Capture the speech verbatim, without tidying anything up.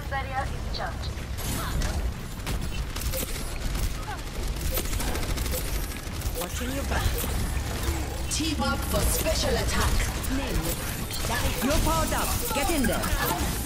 barrier is charged. Watching your back. Team up for special attack. You're powered up. Get in there.